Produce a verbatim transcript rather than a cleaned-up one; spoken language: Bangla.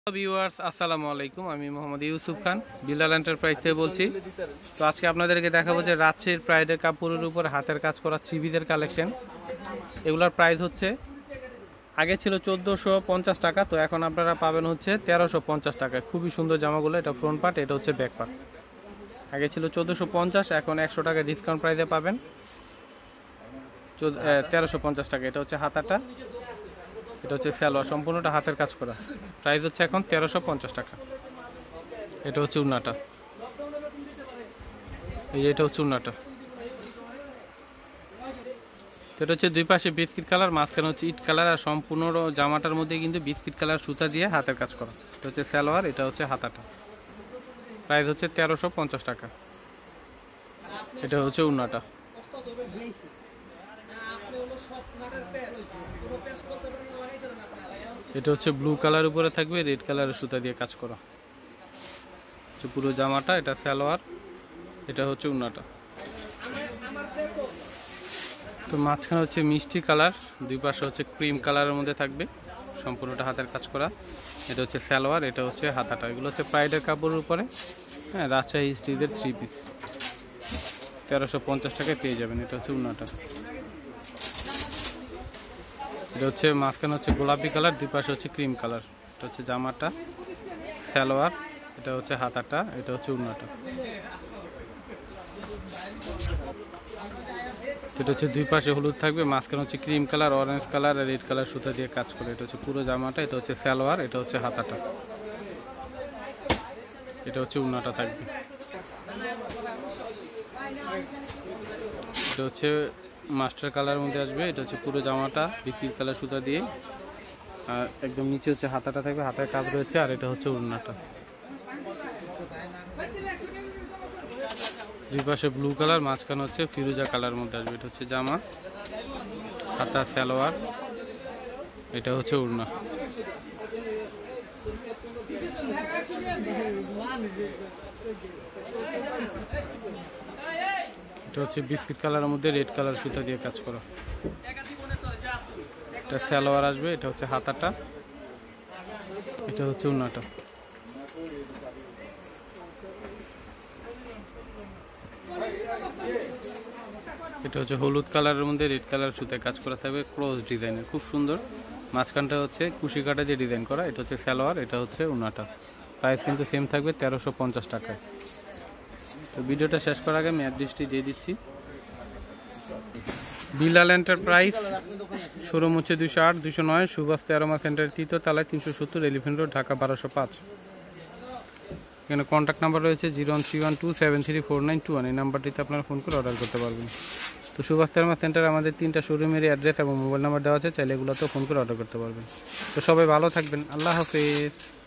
ভিউয়ার্স আসসালামু আলাইকুম, আমি মোহাম্মদ ইউসুফ খান বিলাল এন্টারপ্রাইজ থেকে বলছি। তো আজকে আপনাদেরকে দেখাবো যে রাজশাহীর প্রাইডের কাপড়ের উপর হাতের কাজ করা থ্রি-পিসের কালেকশন। এগুলোর প্রাইস হচ্ছে আগে ছিল চোদ্দোশো পঞ্চাশ টাকা, তো এখন আপনারা পাবেন হচ্ছে তেরোশো পঞ্চাশ টাকায়। খুবই সুন্দর জামাগুলো, এটা ফ্রন্ট পার্ট, এটা হচ্ছে ব্যাক পার্ট। আগে ছিল চোদ্দোশো পঞ্চাশ, এখন একশো টাকা ডিসকাউন্ট প্রাইসে পাবেন তেরোশো পঞ্চাশ টাকা। এটা হচ্ছে হাতাটা, এটা হচ্ছে সালোয়ার, সম্পূর্ণটা হাতের কাজ করা। প্রাইস হচ্ছে এখন তেরোশো পঞ্চাশ টাকা। এটা হচ্ছে উন্নাটা, এই এটা হচ্ছে উন্নাটা। এটা হচ্ছে দুই পাশে বিস্কিট কালার, মাঝখানে হচ্ছে ইট কালার, আর সম্পূর্ণ জামাটার মধ্যে কিন্তু বিস্কিট কালার সুতা দিয়ে হাতের কাজ করা। এটা হচ্ছে সালোয়ার, এটা হচ্ছে হাতাটা। প্রাইস হচ্ছে তেরোশো পঞ্চাশ টাকা। এটা হচ্ছে উন্নাটা। এটা হচ্ছে ব্লু কালার উপরে থাকবে, রেড কালারের সুতা দিয়ে কাজ করা পুরো জামাটা। এটা সালোয়ার, এটা হচ্ছে উন্নাটা। তো মাঝখানে হচ্ছে মিষ্টি কালার, দুই পাশে হচ্ছে ক্রিম কালারের মধ্যে থাকবে, সম্পূর্ণটা হাতের কাজ করা। এটা হচ্ছে সালোয়ার, এটা হচ্ছে হাতাটা। এগুলো হচ্ছে প্রাইডের কাপড়ের উপরে, হ্যাঁ, রাজশাহী স্টিলের থ্রি পিস তেরোশো পঞ্চাশ টাকায় পেয়ে যাবেন। এটা হচ্ছে উন্নাটা। এটা হচ্ছে মাঝখানে হচ্ছে গোলাপি কালার, দুই পাশে হচ্ছে ক্রিম কালার। এটা হচ্ছে জামাটা, সালোয়ার, এটা হচ্ছে হাতাটা, এটা হচ্ছে উন্নাটা। এটা হচ্ছে দুই পাশে হলুদ থাকবে, মাঝখানে হচ্ছে ক্রিম কালার, অরেঞ্জ কালার আর রেড কালার সুতা দিয়ে কাজ করে। এটা হচ্ছে পুরো জামাটা, এটা হচ্ছে সালোয়ার, এটা হচ্ছে হাতাটা, এটা হচ্ছে উন্নাটা থাকবে। এটা হচ্ছে মাস্টার কালারের মধ্যে আসবে। এটা হচ্ছে পুরো জামাটা বিস্কিট কালার সুতা দিয়ে, আর একদম নিচে হচ্ছে হাতাটা থাকবে, হাতের কাজ রয়েছে। আর এটা হচ্ছে উন্নাটা। দুই পাশে ব্লু কালার, মাঝখানে হচ্ছে ফিরোজা কালার মধ্যে আসবে। এটা হচ্ছে জামা, হাতা, সালোয়ার, এটা হচ্ছে উন্না। এটা হচ্ছে বিস্কিট কালারের মধ্যে রেড কালার সুতা দিয়ে কাজ করা। এটা সালোয়ার আসবে, এটা হচ্ছে হাতাটা, এটা হচ্ছে উন্নাটা। এটা হচ্ছে হলুদ কালারের মধ্যে রেড কালার সুতায় কাজ করা থাকবে, ক্রস ডিজাইনের, খুব সুন্দর। মাঝখানটা হচ্ছে কুশি কাটা দিয়ে ডিজাইন করা। এটা হচ্ছে সালোয়ার, এটা হচ্ছে উন্নাটা। প্রাইস কিন্তু সেম থাকবে তেরোশো পঞ্চাশ টাকায়। তো ভিডিওটা শেষ করার আগে আমি অ্যাড্রেসটি দিয়ে দিচ্ছি। বিলাল এন্টারপ্রাইজ, শোরুম হচ্ছে দুশো আট দুশো নয় সুভাষ তেরোমা সেন্টারের তৃতীয় তালায়, তিনশো সত্তর এলিফেন্ট রোড, ঢাকা বারোশো পাঁচ। এখানে কন্ট্যাক্ট নাম্বার রয়েছে zero one three one two seven three four nine two one. এই নাম্বারটিতে আপনারা ফোন করে অর্ডার করতে পারবেন। তো সুভাষ তেরোমা সেন্টারে আমাদের তিনটা শোরুমের অ্যাড্রেস এবং মোবাইল নাম্বার দেওয়া আছে, চাইলে এগুলোতেও ফোন করে অর্ডার করতে পারবেন। তো সবাই ভালো থাকবেন, আল্লাহ হাফেজ।